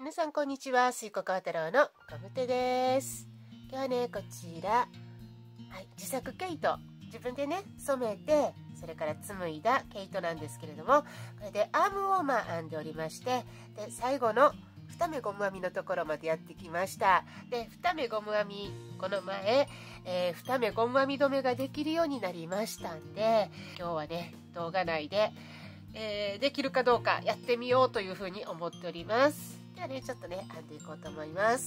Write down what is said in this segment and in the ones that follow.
皆さんこんにちは、水子川太郎のゴム手です。今日はね、こちら、自作毛糸、自分でね染めて、それから紡いだ毛糸なんですけれども、これでアームウォーマー編んでおりまして、で最後の2目ゴム編みのところまでやってきました。で2目ゴム編み、この前、2目ゴム編み止めができるようになりましたんで、今日はね動画内でできるかどうかやってみようというふうに思っております。ではね、ちょっとね編んでいこうと思います。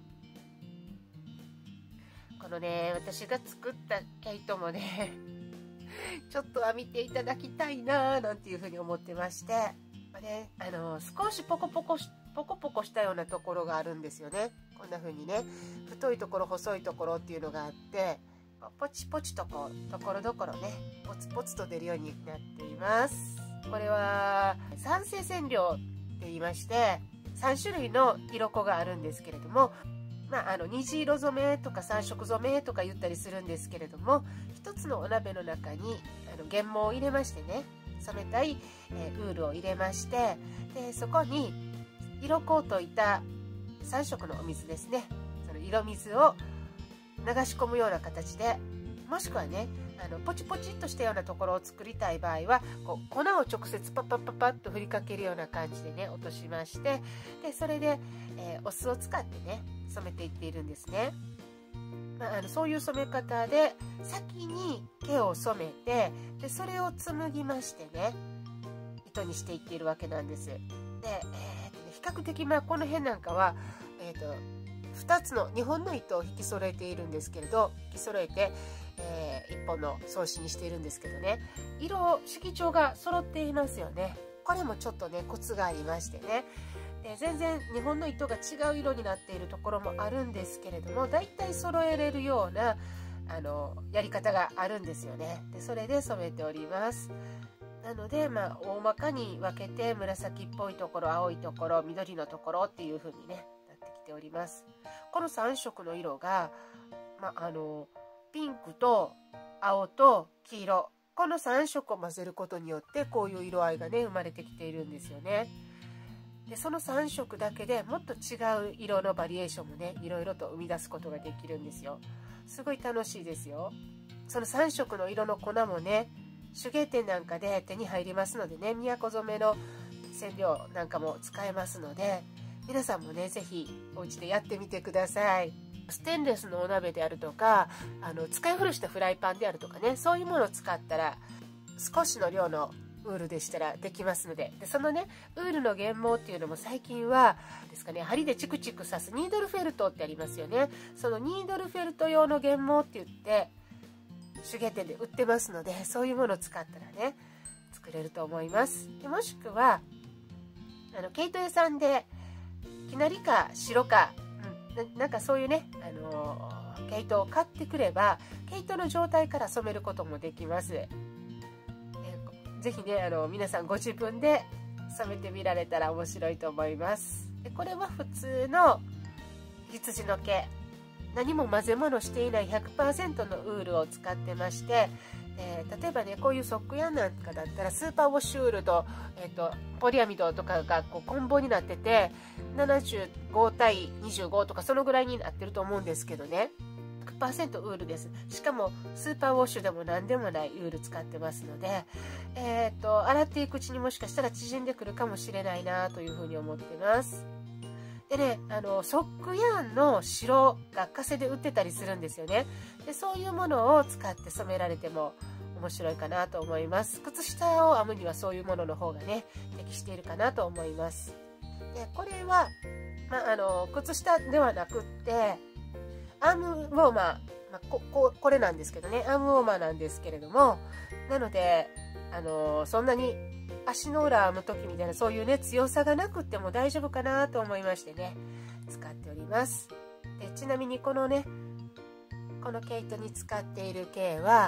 このね、私が作った毛糸もねちょっと編みていただきたいななんていうふうに思ってまして、ね、少しポコポコしたようなところがあるんですよね。こんな風にね、太いところ細いところっていうのがあって、ポチポチとこうところどころねポツポツと出るようになっています。これは三性染料って言いまして、3種類の色粉があるんですけれども、虹色染めとか3色染めとか言ったりするんですけれども、一つのお鍋の中に原毛を入れましてね、染めたいウールを入れまして、でそこに色粉を溶いた3色のお水ですね、その色水を流し込むような形で、もしくはねポチポチっとしたようなところを作りたい場合はこう粉を直接パッパッパッパッと振りかけるような感じでね落としまして、でそれで、お酢を使ってね染めていっているんですね。そういう染め方で先に毛を染めて、でそれを紡ぎましてね糸にしていっているわけなんです。で、比較的この辺なんかは、2本の糸を引き揃えているんですけれど、引き揃えて、1本の送子にしているんですけどね、色調が揃っていますよね。これもちょっとねコツがありましてね、で全然2本の糸が違う色になっているところもあるんですけれども、だいたい揃えれるようなやり方があるんですよね。でそれで染めております。なので大まかに分けて、紫っぽいところ、青いところ、緑のところっていう風にねなってきております。この3色の色が、ピンクと青と黄色、この3色を混ぜることによってこういう色合いがね生まれてきているんですよね。でその3色だけでもっと違う色のバリエーションもねいろいろと生み出すことができるんですよ。すごい楽しいですよ。その3色の色の粉もね手芸店なんかで手に入りますのでね、都染めの染料なんかも使えますので、皆さんもね是非お家でやってみてください。ステンレスのお鍋であるとか、使い古したフライパンであるとかね、そういうものを使ったら少しの量のウールでしたらできますので、そのねウールの原毛っていうのも最近はですかね、針でチクチク刺すニードルフェルトってありますよね。そのニードルフェルト用の原毛って言って手芸店で売ってますので、そういうものを使ったらね作れると思います。でもしくは毛糸屋さんできなりか白か、なんかそういうね毛糸を買ってくれば、毛糸の状態から染めることもできます。ぜひね皆さんご自分で染めてみられたら面白いと思います。でこれは普通の羊の毛、何も混ぜ物していない 100% のウールを使ってまして、例えばねこういうソックヤンなんかだったらスーパーウォッシュウールと、ポリアミドとかがこう混紡になってて75対25とかそのぐらいになってると思うんですけどね、 100% ウールです。しかもスーパーウォッシュでも何でもないウール使ってますので、洗っていくうちにもしかしたら縮んでくるかもしれないなというふうに思ってます。でね、ソックヤーンの白がカセで売ってたりするんですよね。でそういうものを使って染められても面白いかなと思います。靴下を編むにはそういうものの方がね適しているかなと思います。でこれは、靴下ではなくってアームウォーマー、これなんですけどね、アームウォーマーなんですけれども、なのでそんなに足の裏編む時みたいなそういうね強さがなくっても大丈夫かなと思いましてね使っております。でちなみにこの毛糸に使っている毛は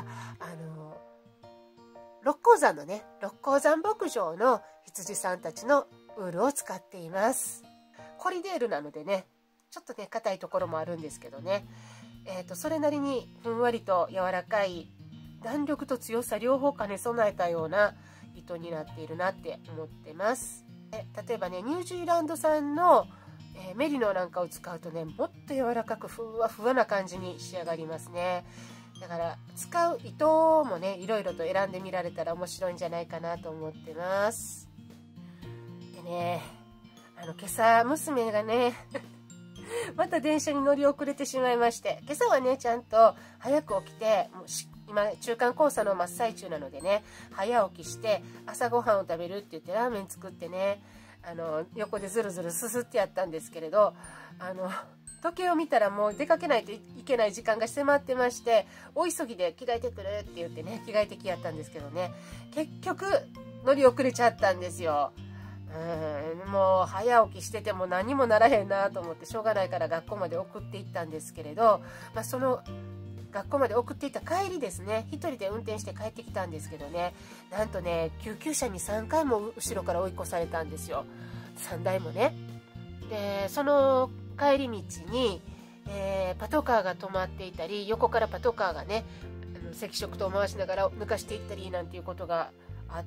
六甲山のね六甲山牧場の羊さんたちのウールを使っています。コリデールなのでねちょっとね硬いところもあるんですけどね、それなりにふんわりと柔らかい弾力と強さ両方兼ね備えたような糸になっているなって思ってます。例えばねニュージーランド産のメリノなんかを使うとね、もっと柔らかくふわふわな感じに仕上がりますね。だから使う糸もね、いろいろと選んでみられたら面白いんじゃないかなと思ってます。でね、今朝娘がねまた電車に乗り遅れてしまいまして、今朝はねちゃんと早く起きて、もう今中間考査の真っ最中なのでね、早起きして朝ごはんを食べるって言ってラーメン作ってね、横でずるずるすすってやったんですけれど、時計を見たらもう出かけないといけない時間が迫ってまして、大急ぎで着替えてくるって言ってね、着替えてきやったんですけどね、結局乗り遅れちゃったんですよ。もう早起きしてても何もならへんなと思って、しょうがないから学校まで送っていったんですけれど、その学校まで送っていった帰りですね、一人で運転して帰ってきたんですけどね、なんとね救急車に3回も後ろから追い越されたんですよ、3台もね。でその帰り道に、パトカーが止まっていたり、横からパトカーがね赤色灯を回しながら抜かしていったりなんていうことがあって、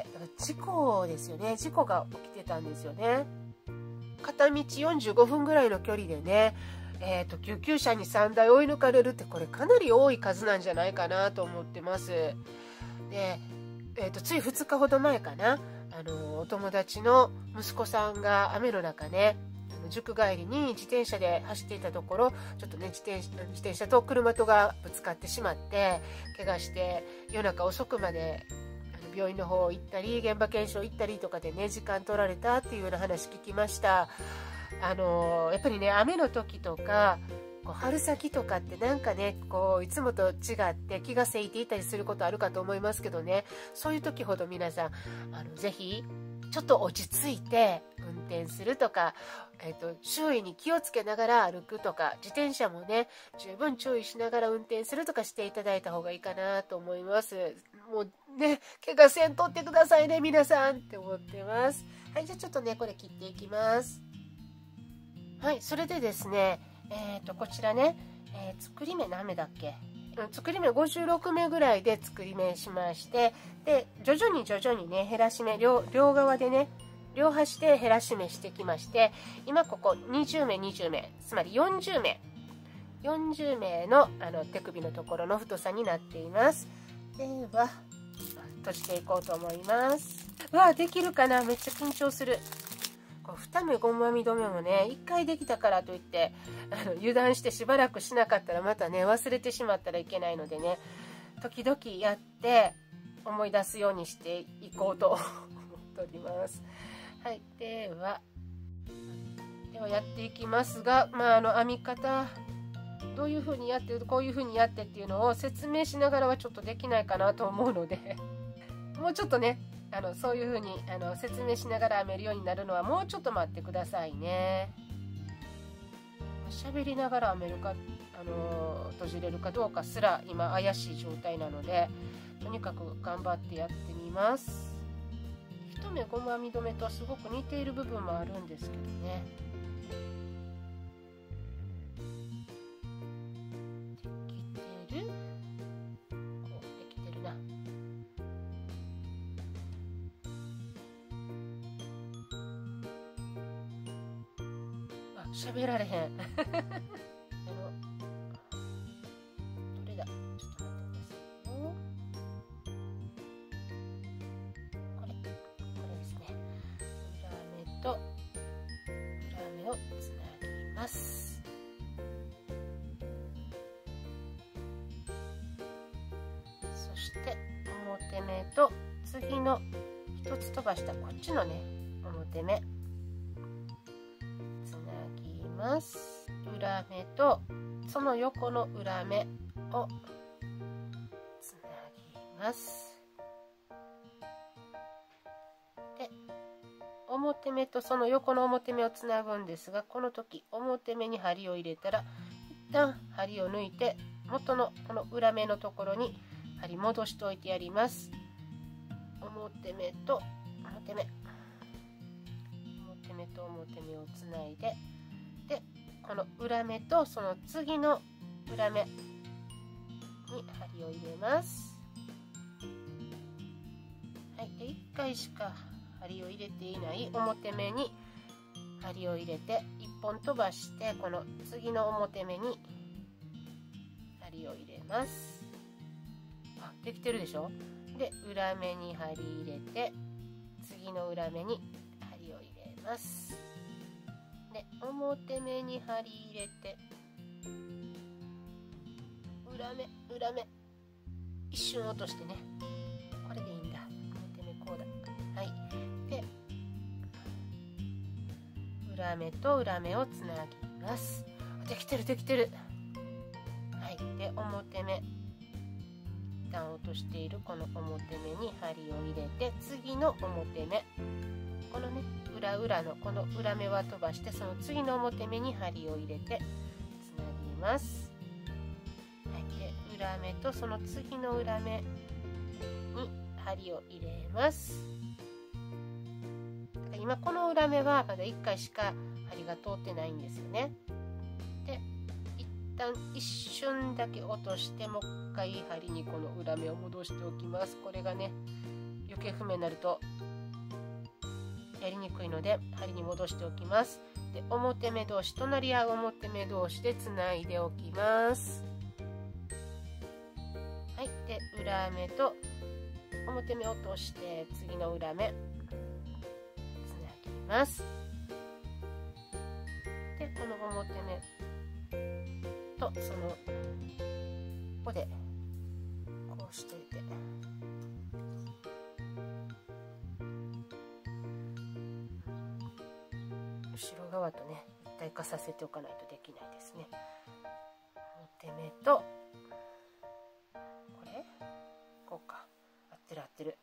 事故ですよね、事故が起きてたんですよね。片道45分ぐらいの距離でね、救急車に3台追い抜かれるって、これかなり多い数なんじゃないかなと思ってます。で、つい2日ほど前かな、お友達の息子さんが雨の中ね、塾帰りに自転車で走っていたところ、ちょっとね自転車と車とがぶつかってしまって怪我して、夜中遅くまで病院の方行ったり現場検証行ったりとかでね時間取られたっていうような話聞きました。やっぱりね雨の時とか春先とかってなんかねいつもと違って気がせいていたりすることあるかと思いますけどね、そういう時ほど皆さんぜひちょっと落ち着いて運転するとか、周囲に気をつけながら歩くとか、自転車もね十分注意しながら運転するとかしていただいた方がいいかなと思います。もうね、怪我せんとってくださいね皆さんって思ってます。はい、じゃあちょっとねこれ切っていきます。はい、それでですね、こちらね、作り目何目だっけ、作り目56目ぐらいで作り目しまして、で徐々にね減らし目、両側でね両端で減らし目してきまして、今ここ20目20目、つまり40目の手首のところの太さになっています。では閉じていこうと思います。わあ、できるかな、めっちゃ緊張する。2目ゴム編み止めもね1回できたからといって油断してしばらくしなかったらまたね忘れてしまったらいけないのでね、時々やって思い出すようにしていこうと思っております。はい、ではやっていきますが、編み方どういう風にやってこういう風にやってっていうのを説明しながらはちょっとできないかなと思うのでもうちょっとねそういう風に説明しながら編めるようになるのはもうちょっと待ってくださいね。喋りながら編めるか閉じれるかどうかすら今怪しい状態なので、とにかく頑張ってやってみます。一目ゴム編み止めとすごく似ている部分もあるんですけどね。できてる？できてるな。喋られへんどれだ、ちょっと待ってくださいよ。これですね。裏目と裏目をつなぎます。そして表目と次の一つ飛ばしたこっちのね表目裏目とその横の裏目をつなぎます。で表目とその横の表目をつなぐんですが、この時表目に針を入れたら一旦針を抜いて元のこの裏目のところに針戻しておいてやります。表目と表目をつないで、この裏目とその次の裏目に針を入れます。はい、で1回しか針を入れていない表目に針を入れて1本飛ばして、この次の表目に針を入れます。あ、できてるでしょ。で裏目に針入れて、次の裏目に針を入れます。で表目に針入れて、裏目一瞬落としてね、これでいいんだ。表目こうだ。はい。で裏目と裏目をつなぎます。できてるできてる。はい。で表目、一旦落としているこの表目に針を入れて、次の表目、このね裏のこの裏目は飛ばして、その次の表目に針を入れてつなぎます。はい。で裏目とその次の裏目に針を入れます。今この裏目はまだ1回しか針が通ってないんですよね。で一旦一瞬だけ落として、もう一回針にこの裏目を戻しておきます。これがね余計不明になるとやりにくいので針に戻しておきます。で表目同士、隣り合う表目同士でつないでおきます。はい。で裏目と表目を落として、次の裏目ます。でこの表目とそのここでこうしておいて、後ろ側とね一体化させておかないとできないですね。表目とこれこうか、合ってる合ってる。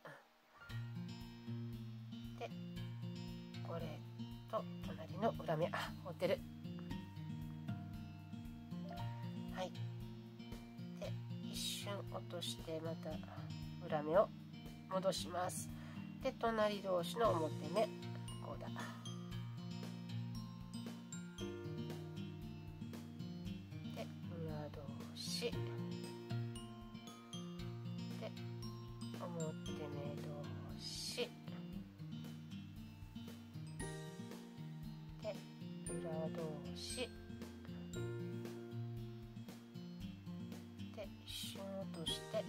でこれと隣の裏目、あ、折ってる。はい。で一瞬落としてまた裏目を戻します。で隣同士の表目、こうだ。で裏同士で表目同士裏同士で一瞬落として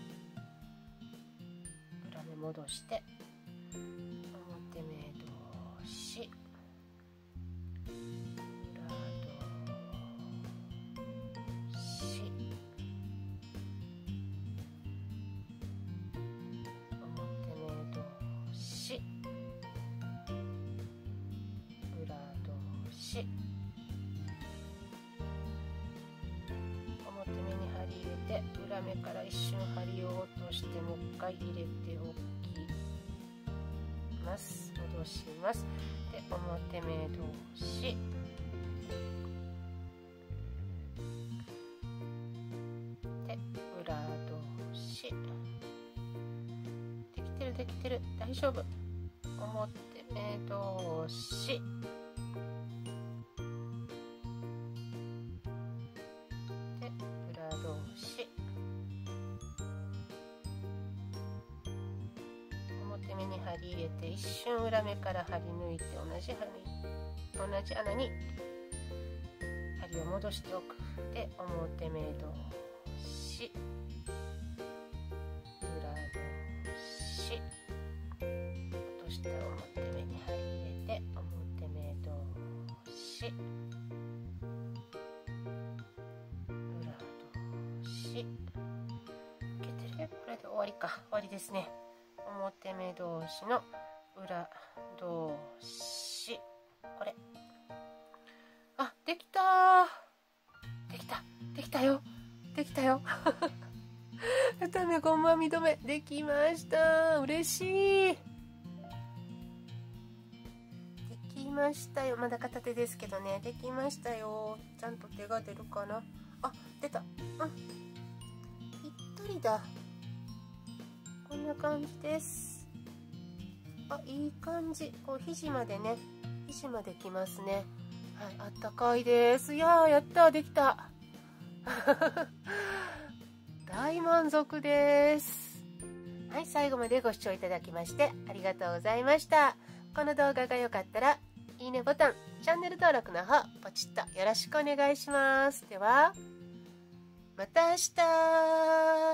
裏目戻して、表目同士裏同士表目同士裏同士、表目に針入れて、裏目から一瞬針を落として、もう一回入れておきます。戻します。で表目同士で裏同士、できてるできてる、大丈夫。表目同士表目に針入れて、一瞬裏目から針抜いて、同じ穴に針を戻しておく。で表目同士裏同士、落とした表目に針入れて、表目同士裏同士、いけてる。これで終わりか。終わりですね。表目同士の裏同士、これ、あ、できたできたよ二目ゴム編み止めできました。嬉しい。できましたよ。まだ片手ですけどね、できましたよ。ちゃんと手が出るかな。あ、出た。うん、ぴったりだ。こんな感じです。あ、いい感じ。こう肘までね、肘まできますね。はい、あったかいです。いやー、やった、できた。大満足です。はい、最後までご視聴いただきましてありがとうございました。この動画が良かったらいいねボタン、チャンネル登録の方、ポチッとよろしくお願いします。では、また明日。